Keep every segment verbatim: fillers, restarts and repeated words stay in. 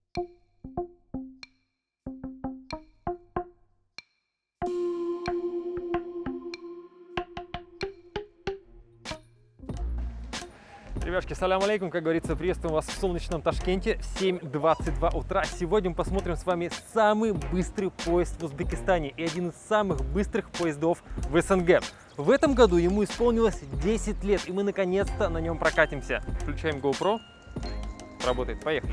Ребятки, салям алейкум, как говорится, приветствуем вас в солнечном Ташкенте в семь двадцать два утра. Сегодня мы посмотрим с вами самый быстрый поезд в Узбекистане и один из самых быстрых поездов в СНГ. В этом году ему исполнилось десять лет, и мы наконец-то на нем прокатимся. Включаем GoPro. Работает, поехали.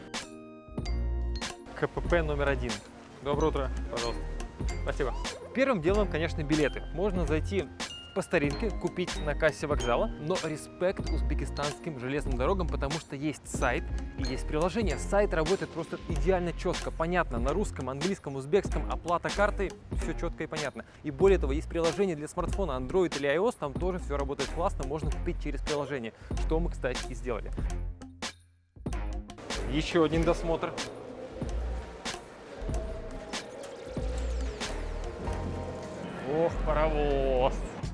КПП номер один. Доброе утро, пожалуйста. Спасибо. Первым делом, конечно, билеты. Можно зайти по старинке, купить на кассе вокзала, но респект узбекистанским железным дорогам, потому что есть сайт и есть приложение. Сайт работает просто идеально четко, понятно, на русском, английском, узбекском, оплата картой, все четко и понятно. И более того, есть приложение для смартфона Android или iOS, там тоже все работает классно, можно купить через приложение, что мы, кстати, и сделали. Еще один досмотр. Ох, паровоз!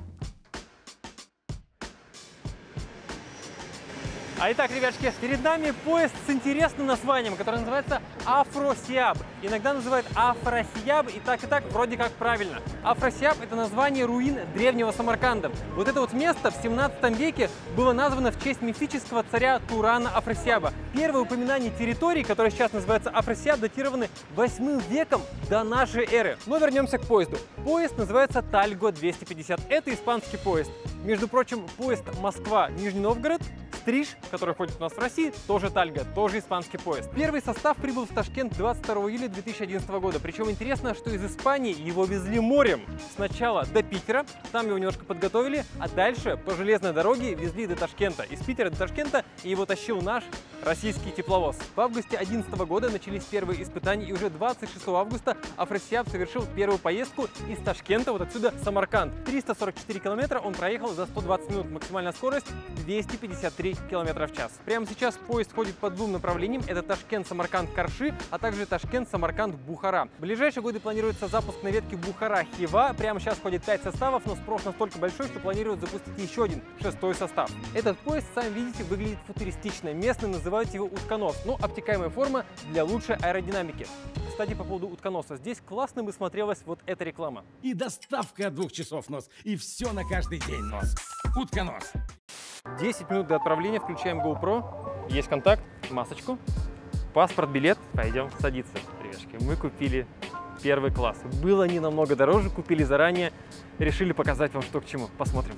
А итак, ребятки, перед нами поезд с интересным названием, который называется Афросиаб. Иногда называют Афросиаб, и так и так вроде как правильно. Афросиаб — это название руин древнего Самарканда. Вот это вот место в семнадцатом веке было названо в честь мифического царя Турана Афросиаба. Первые упоминания территории, которая сейчас называется Афросиаб, датированы восьмым веком до нашей эры. Но вернемся к поезду. Поезд называется Тальго двести пятьдесят. Это испанский поезд. Между прочим, поезд Москва-Нижний Новгород, Стриж, который ходит у нас в России, тоже Тальго, тоже испанский поезд. Первый состав прибыл в Ташкент двадцать второго июля две тысячи одиннадцатого года. Причем интересно, что из Испании его везли морем. Сначала до Питера, там его немножко подготовили, а дальше по железной дороге везли до Ташкента. Из Питера до Ташкента, и его тащил наш российский тепловоз. В августе две тысячи одиннадцатого года начались первые испытания, и уже двадцать шестого августа Афросиаб совершил первую поездку из Ташкента, вот отсюда, в Самарканд. триста сорок четыре километра он проехал за сто двадцать минут, максимальная скорость двести пятьдесят три километра в час. Прямо сейчас поезд ходит по двум направлениям. Это Ташкент-Самарканд-Карши, а также Ташкент-Самарканд-Бухара. В ближайшие годы планируется запуск на ветке Бухара-Хива. Прямо сейчас ходит пять составов, но спрос настолько большой, что планируют запустить еще один, шестой состав. Этот поезд, сами видите, выглядит футуристично. Местные называют его утконос, но обтекаемая форма для лучшей аэродинамики. Кстати, по поводу утконоса. Здесь классно бы смотрелась вот эта реклама. И доставка двух часов нос, и все на каждый день нос. Утконос. десять минут до отправления, включаем GoPro, есть контакт, масочку, паспорт, билет, пойдем садиться, ребятки. Мы купили первый класс. Было не намного дороже, купили заранее, решили показать вам, что к чему. Посмотрим.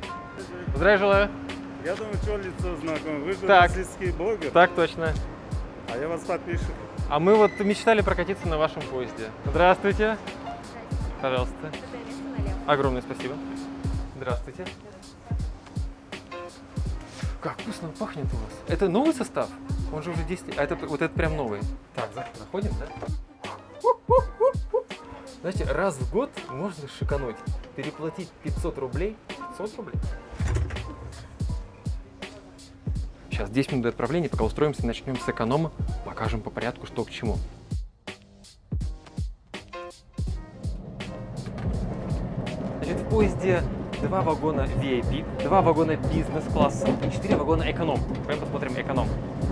Здравия желаю. Я думаю, что лицо знакомое. Вы же так, российский блогер. Так точно. А я вас подпишу. А мы вот мечтали прокатиться на вашем поезде. Здравствуйте. Пожалуйста. Огромное спасибо. Здравствуйте. Как вкусно пахнет у вас. Это новый состав? Он же уже десять... А это вот это прям новый. Так, заходим, да? Знаете, раз в год можно шикануть. Переплатить пятьсот рублей. пятьсот рублей. Сейчас десять минут до отправления, пока устроимся, начнем с эконома. Покажем по порядку, что к чему. Значит, в поезде два вагона ви ай пи, два вагона бизнес-класса и четыре вагона эконом. Пойдем посмотрим эконом.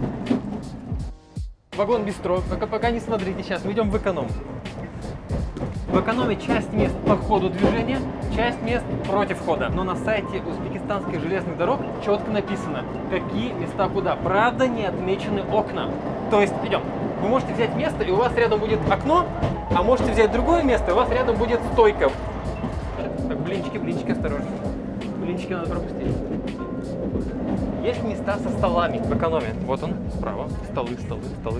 Вагон бистро. Пока, пока не смотрите, сейчас мы идем в эконом. В экономе часть мест по ходу движения, часть мест против хода. Но на сайте узбекистанских железных дорог четко написано, какие места куда. Правда, не отмечены окна. То есть, идем. Вы можете взять место, и у вас рядом будет окно, а можете взять другое место, и у вас рядом будет стойка. Так, блинчики, блинчики, осторожно. Блинчики надо пропустить. Есть места со столами в экономе. Вот он, справа. Столы, столы, столы.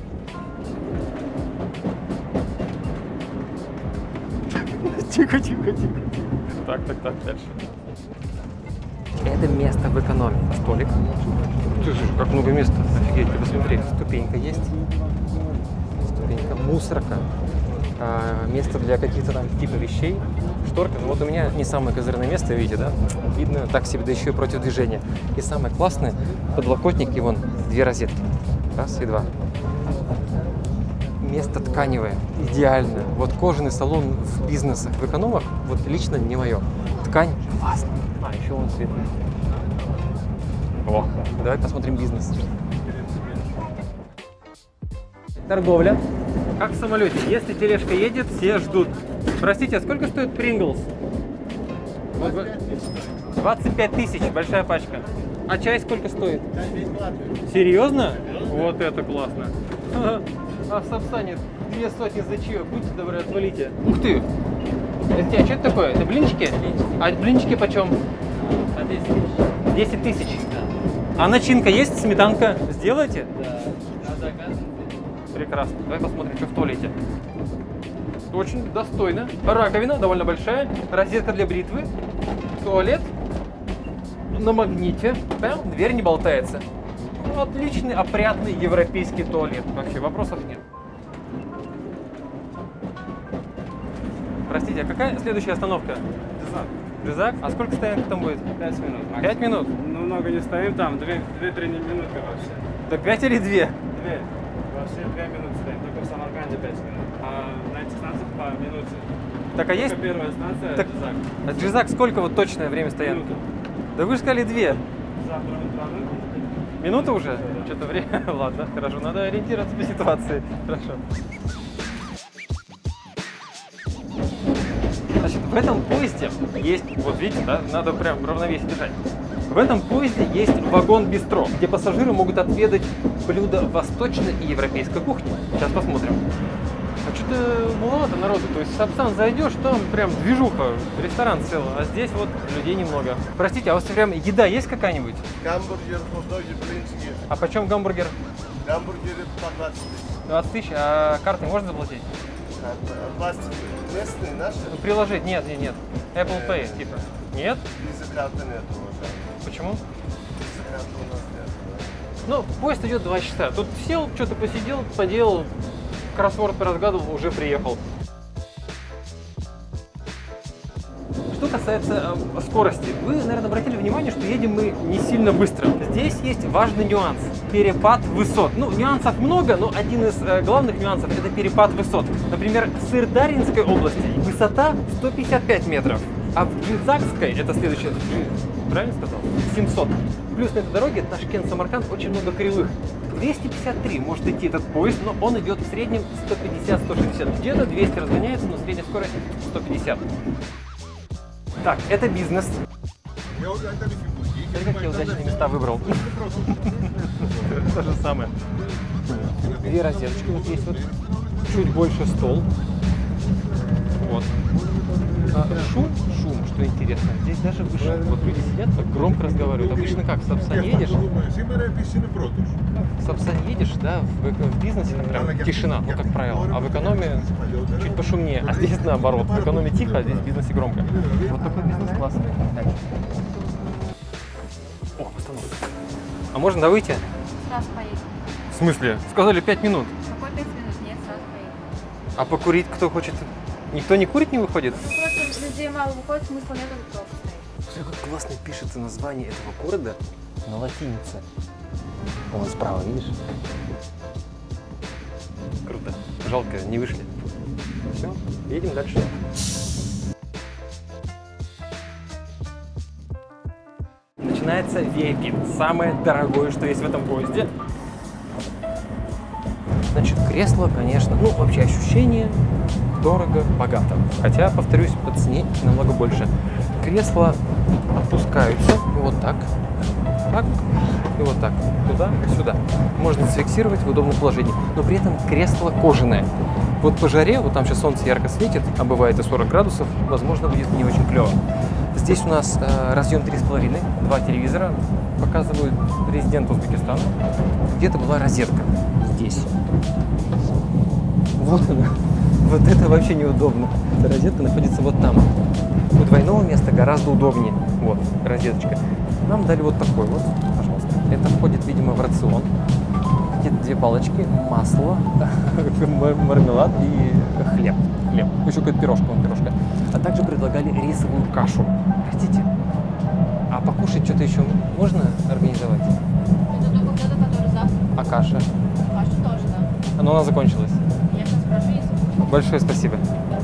Тихо, тихо, тихо, тихо. Так, так, так, дальше. Это место в экономе. Столик. Ты же, как много места. Офигеть, ты посмотри. Ступенька есть. Ступенька. Мусорка. А, место для каких-то там типа вещей. Шторка. Ну, вот у меня не самое козырное место, видите, да? Видно так себе, да еще и против движения. И самое классное, подлокотники, вон, две розетки. Раз и два. Место тканевое, идеально. Вот кожаный салон в бизнесах, в экономах, вот лично не мое. Ткань классно. А, еще он цветный. О, давай посмотрим бизнес. Торговля. Как в самолете. Если тележка едет, все ждут. Простите, а сколько стоит Принглс? двадцать пять тысяч, большая пачка. А чай сколько стоит? Серьезно? Вот это классно. А в Сапсане две сотни за чаек. Будьте добры, отвалите. Ух ты! Это, а что это такое? Это блинчики? А блинчики почем? десять тысяч. А начинка есть? Сметанка? Сделайте? Да. Прекрасно. Давай посмотрим, что в туалете. Очень достойно. Раковина довольно большая. Розетка для бритвы. Туалет на магните. Прям дверь не болтается. Отличный, опрятный европейский туалет. Вообще вопросов нет. Простите, а какая следующая остановка? Дизак. Дизак? А сколько стоянок там будет? Пять минут. максимум. Пять минут? Ну, много не стоим там, две-три минутки вообще. Так пять или две? Две. Вообще две минуты стоим, только в Самарканде пять минут. А на этих станциях по минуте. Так а есть? Только первая станция, Так, Дизак. а Джизак сколько вот точное время стоянки? Минута. Да вы же сказали две. Завтра утро. Минута уже? Что-то время. Ладно, хорошо. Надо ориентироваться по ситуации. Хорошо. Значит, в этом поезде есть, вот видите, да, надо прям равновесие держать. В этом поезде есть вагон-бистро, где пассажиры могут отведать блюда восточной и европейской кухни. Сейчас посмотрим. А что-то маловато народу. То есть в Сапсан зайдешь, там прям движуха, ресторан целый, а здесь вот людей немного. Простите, а у вас прям еда есть какая-нибудь? Гамбургер, хот-доги, блинчики. А почем гамбургер? Гамбургеры по двадцать тысяч. двадцать тысяч, а картой можно заплатить? Пластик местные, наши? Ну, приложить? Нет, нет, нет. Apple Pay, типа. Нет? Виза карты нет, уважаемый. Почему? Виза карты у нас нет. Ну, поезд идет два часа. Тут сел, что-то посидел, поделал, кроссворд поразгадывал, уже приехал. Что касается э, скорости, вы, наверное, обратили внимание, что едем мы не сильно быстро. Здесь есть важный нюанс – перепад высот. Ну, нюансов много, но один из э, главных нюансов – это перепад высот. Например, в Сырдарьинской области высота сто пятьдесят пять метров, а в Джизакской, это следующее, правильно сказал? семьсот. Плюс на этой дороге Ташкент-Самарканд очень много кривых. двести пятьдесят три может идти этот поезд, но он идет в среднем сто пятьдесят — сто шестьдесят. Где-то двести разгоняется, но средняя скорость сто пятьдесят. Так, это бизнес. Смотри, как я удачные места выбрал. То же самое. Две розеточки. Вот есть вот чуть больше стол. Вот. А, шум, шум, что интересно. Здесь даже выше. Вот люди сидят, так громко разговаривают. Обычно как, в Сапсане едешь? В Сапсане едешь, да, в, в бизнесе там прям тишина, ну как правило. А в экономии чуть пошумнее. А здесь наоборот. В экономии тихо, а здесь в бизнесе громко. Вот такой бизнес-класс. О, остановка. А можно, да, выйти? Сразу поедем. В смысле? Сказали пять минут. Какой пять минут? Нет, сразу поедем. А покурить кто хочет? Никто не курит, не выходит? Просто людей мало выходит, смысла нет, тут просто стоит. Смотри, как классно пишется название этого города на латинице. Вон справа, видишь? Круто. Жалко, не вышли. Все, едем дальше. Начинается ви ай пи. Самое дорогое, что есть в этом поезде. Значит, кресло, конечно, ну, вообще ощущение дорого, богато. Хотя, повторюсь, по цене намного больше. Кресла опускаются вот так, так и вот так, туда и сюда. Можно зафиксировать в удобном положении, но при этом кресло кожаное. Вот по жаре, вот там сейчас солнце ярко светит, а бывает и сорок градусов, возможно, будет не очень клево. Здесь у нас э, разъем три с половиной, два телевизора, показывают президент Узбекистана. Где-то была розетка, здесь. Вот она. Вот это вообще неудобно. Эта розетка находится вот там. У двойного места гораздо удобнее. Вот, розеточка. Нам дали вот такой вот, пожалуйста. Это входит, видимо, в рацион. Где-то две палочки, масло, мармелад и хлеб. Хлеб. Еще какая-то пирожка, вон пирожка. А также предлагали рисовую кашу. Простите. А покушать что-то еще можно организовать? Это только кто-то, который завтра. А каша? Каша тоже, да. Но она закончилась. Я сейчас спрошу, если... Большое спасибо.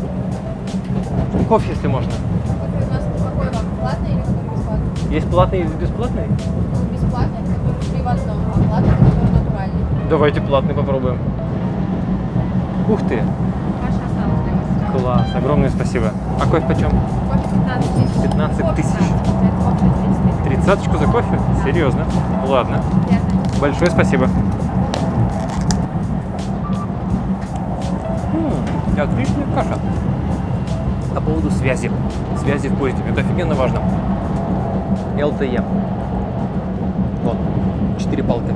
Кофе, если можно. Какой у нас, какой вам, платный или который бесплатный? Есть платный и бесплатный? Ну, бесплатный, который три в одном, а платный, который натуральный. Давайте платный попробуем. Ух ты, Ваша осталась для вас. класс, огромное спасибо. А кофе почем? Кофе пятнадцать тысяч. пятнадцать Кофе тысяч. пятнадцать. Это кофе тридцать. Тридцаточку за кофе? Серьезно? Ладно. Приятно. Большое спасибо. М, Отличная каша. По поводу связи. Связи в поезде. Это офигенно важно. эл тэ е. Вот. Четыре палки.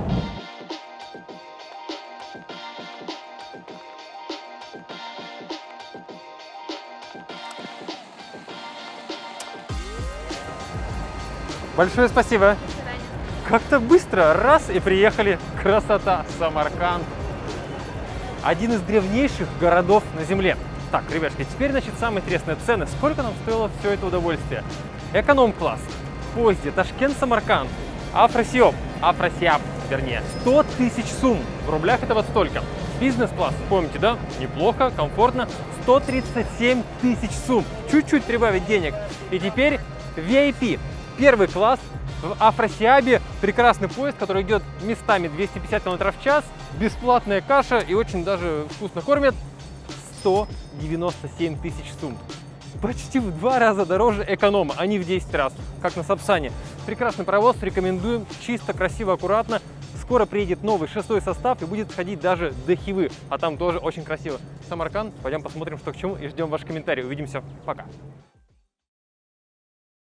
Большое спасибо. До свидания. Как-то быстро, раз, и приехали. Красота, Самарканд. Один из древнейших городов на Земле. Так, ребятки, теперь, значит, самое интересное. Цены. Сколько нам стоило все это удовольствие? Эконом-класс. В поезде Ташкент-Самарканд. Афросиоп. Афросиаб, вернее. сто тысяч сумм. В рублях это вот столько. Бизнес-класс, помните, да? Неплохо, комфортно. сто тридцать семь тысяч сумм. Чуть-чуть прибавить денег. И теперь ви ай пи. Первый класс в Афросиабе. Прекрасный поезд, который идет местами двести пятьдесят километров в час. Бесплатная каша и очень даже вкусно кормят. сто девяносто семь тысяч сумм. Почти в два раза дороже эконома, а не в десять раз, как на Сапсане. Прекрасный паровоз, рекомендуем. Чисто, красиво, аккуратно. Скоро приедет новый шестой состав и будет ходить даже до Хивы. А там тоже очень красиво. Самарканд. Пойдем посмотрим, что к чему, и ждем ваши комментарии. Увидимся. Пока.